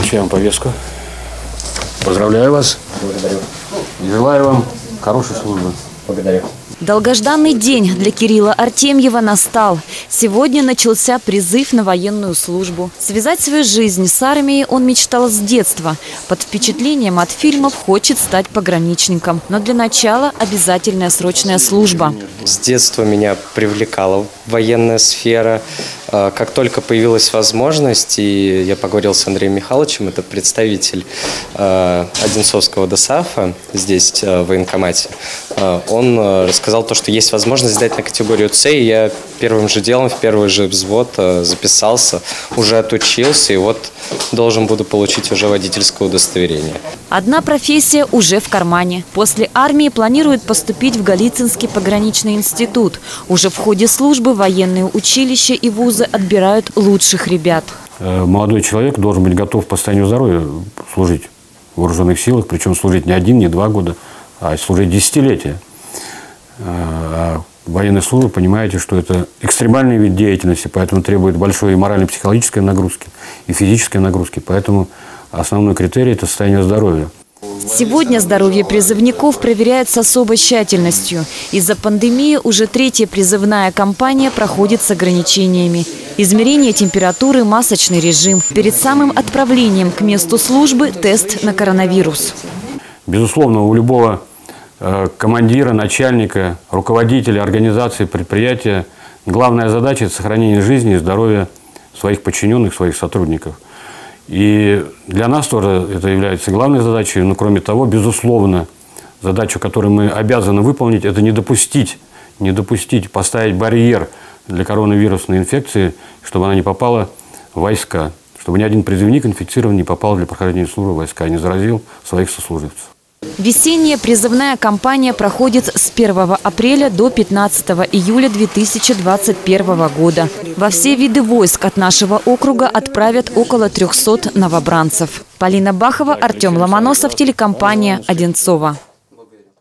Вручаем повестку. Поздравляю вас. Благодарю. И желаю вам хорошей службы. Благодарю. Долгожданный день для Кирилла Артемьева настал. Сегодня начался призыв на военную службу. Связать свою жизнь с армией он мечтал с детства. Под впечатлением от фильмов хочет стать пограничником. Но для начала обязательная срочная служба. С детства меня привлекала военная сфера. Как только появилась возможность, и я поговорил с Андреем Михайловичем, это представитель Одинцовского ДОСААФа здесь, в военкомате, он рассказал то, что есть возможность сдать на категорию С, и я первым же делом, в первый же взвод записался, уже отучился, и вот должен буду получить уже водительское удостоверение. Одна профессия уже в кармане. После армии планирует поступить в Голицынский пограничный институт. Уже в ходе службы военные училища и вузы отбирают лучших ребят. Молодой человек должен быть готов по состоянию здоровья служить в вооруженных силах, причем служить не 1, не 2 года, а служить десятилетия. А военная служба, понимаете, что это экстремальный вид деятельности, поэтому требует большой и морально-психологической нагрузки, и физической нагрузки. Поэтому основной критерий – это состояние здоровья. Сегодня здоровье призывников проверяют с особой тщательностью. Из-за пандемии уже 3-я призывная кампания проходит с ограничениями. Измерение температуры, масочный режим. Перед самым отправлением к месту службы тест на коронавирус. Безусловно, у любого командира, начальника, руководителя организации, предприятия главная задача – это сохранение жизни и здоровья своих подчиненных, своих сотрудников. И для нас тоже это является главной задачей, но кроме того, безусловно, задачу, которую мы обязаны выполнить, это не допустить, поставить барьер для коронавирусной инфекции, чтобы она не попала в войска, чтобы ни один призывник инфицированный не попал для прохождения службы в войска, не заразил своих сослуживцев. Весенняя призывная кампания проходит с 1 апреля до 15 июля 2021 года. Во все виды войск от нашего округа отправят около 300 новобранцев. Полина Бахова, Артем Ломоносов, телекомпания «Одинцово».